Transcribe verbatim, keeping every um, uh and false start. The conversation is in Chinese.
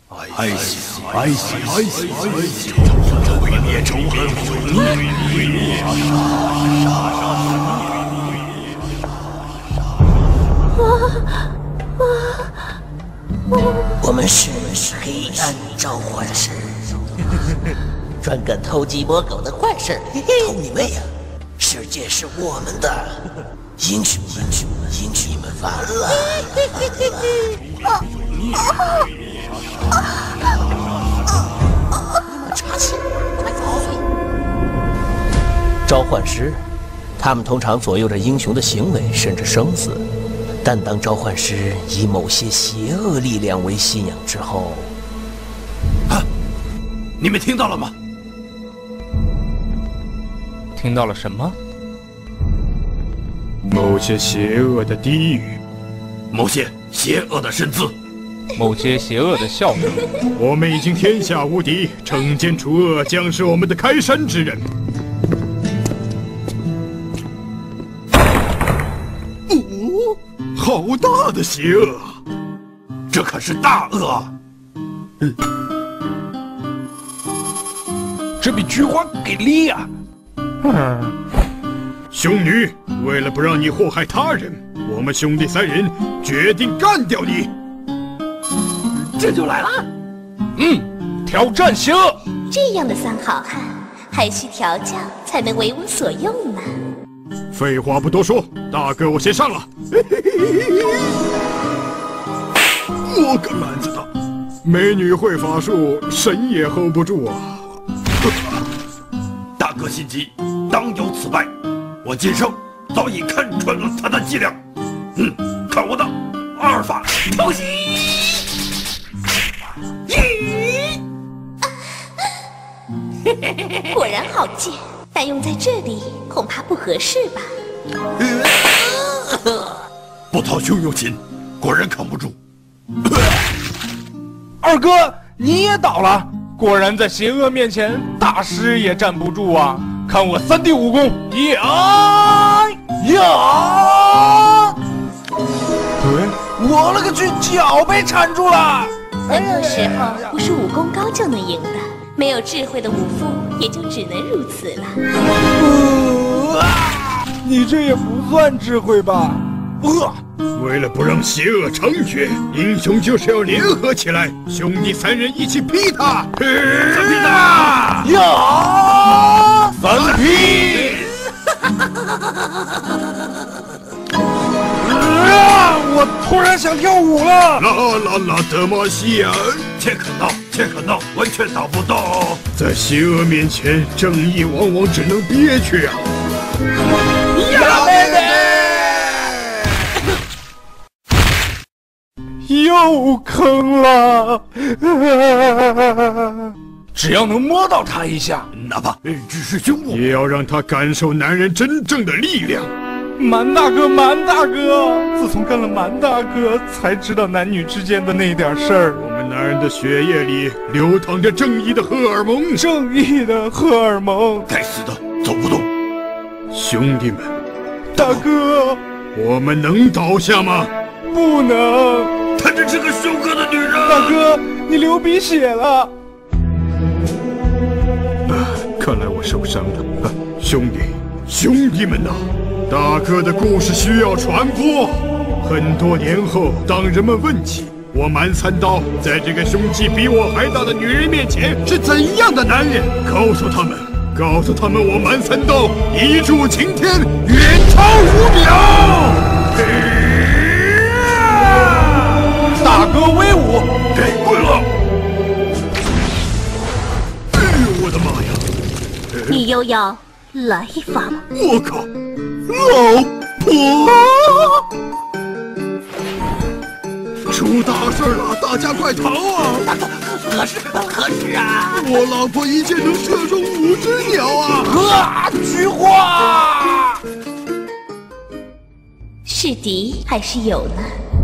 爱惜爱惜爱惜爱惜，毁灭仇恨，毁灭杀杀杀杀！我们是黑暗召唤师，专干偷鸡摸狗的坏事。偷你妹呀！世界是我们的，英雄们，英雄们完了！插气，快走！召唤师，他们通常左右着英雄的行为，甚至生死。但当召唤师以某些邪恶力量为信仰之后， 啊！你们听到了吗？ 听到了什么？ 某些邪恶的低语， 某些邪恶的身姿， 某些邪恶的笑声。 我们已经天下无敌，惩奸除恶将是我们的开山之人。 哦，好大的邪恶！这可是大恶啊！ 嗯，这比菊花给力啊！ 嗯，兄女，为了不让你祸害他人，我们兄弟三人决定干掉你。 这就来了。 嗯，挑战邪恶。 这样的三好汉，还需调教才能为我所用呢。 废话不多说，大哥，我先上了。 我个懒子的， 美女会法术，神也 hold 不住啊！ 大哥心急，当有此败。我今生早已看穿了他的伎俩。嗯，看我的阿尔法偷袭！ 果然好剑，但用在这里恐怕不合适吧？ 波涛汹涌情，果然扛不住。 二哥，你也倒了，果然在邪恶面前，大师也站不住啊！看我三 D 武功，呀呀！对，我勒个去，脚被缠住了。 很多时候不是武功高就能赢的，没有智慧的武夫也就只能如此了。 呃啊、你这也不算智慧吧？呃为了不让邪恶猖獗，英雄就是要联合起来，兄弟三人一起劈他！ 三劈他！ 呀！三劈！啊！我突然想跳舞了！ 啦啦啦德玛西亚！ 切克闹，切克闹，完全打不到！ 在邪恶面前，正义往往只能憋屈啊！ 呀妹妹！又坑了！只要能摸到他一下， 哪怕只是胸部， 也要让他感受男人真正的力量。 蛮大哥，蛮大哥，自从跟了蛮大哥，才知道男女之间的那点事儿。 我们男人的血液里流淌着正义的荷尔蒙， 正义的荷尔蒙。 该死的，走不动。 兄弟们， 大哥， 我们能倒下吗？ 不能。 她真是个凶恶的女人。 大哥，你流鼻血了。 啊，看来我受伤了。啊，兄弟，兄弟们呐！大哥的故事需要传播。很多年后，当人们问起我蛮三刀在这个胸肌比我还大的女人面前是怎样的男人，告诉他们，告诉他们，我蛮三刀一柱擎天，远超五秒。 大哥威武！ 给滚了！ 哎呦，我的妈呀！ 你又要来一发吗？ 我靠！老婆！出大事了，大家快逃啊！ 可是可是啊！ 我老婆一箭能射中五只鸟啊！ 啊！菊花！ 是敌还是友呢？